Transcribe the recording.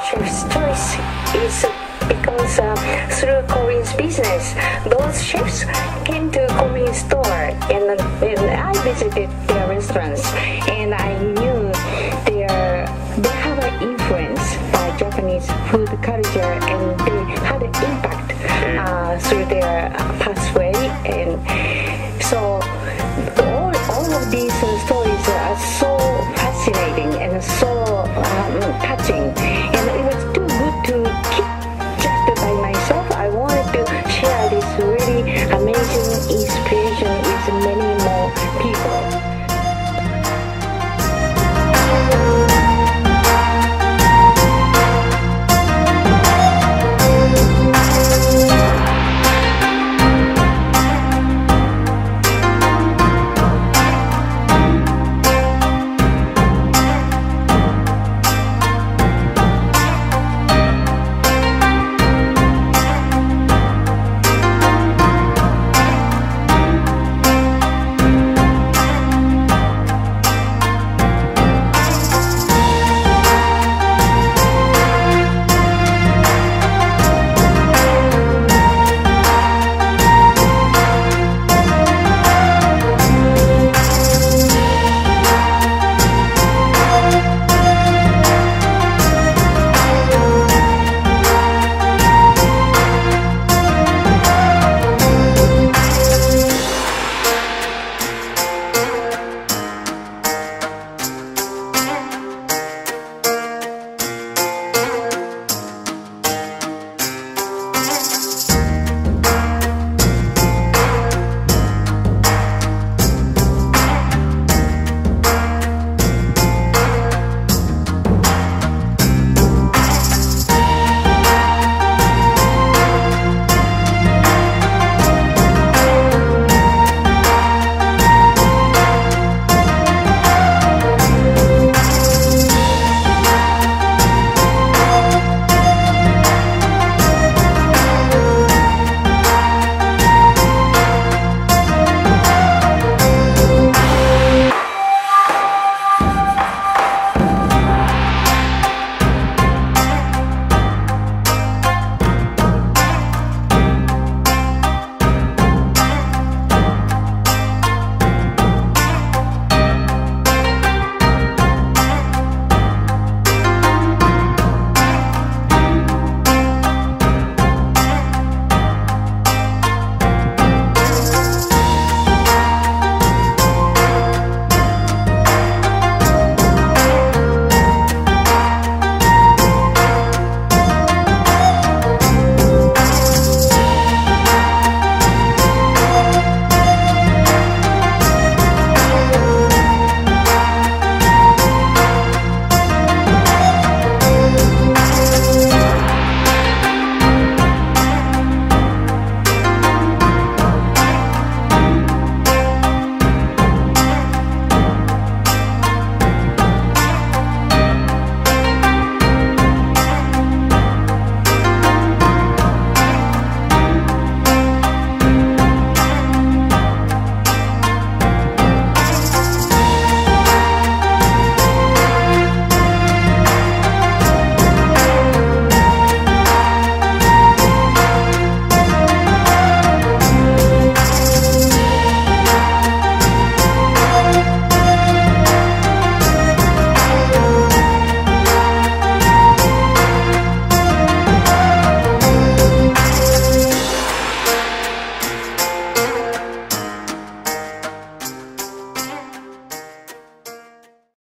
chef's choice is because through Korean's business, those chefs came to Korean store and I visited their restaurants and I knew they have an influence by Japanese food culture and they had an impact through their pathway, and so all of these stories are so fascinating and so touching. And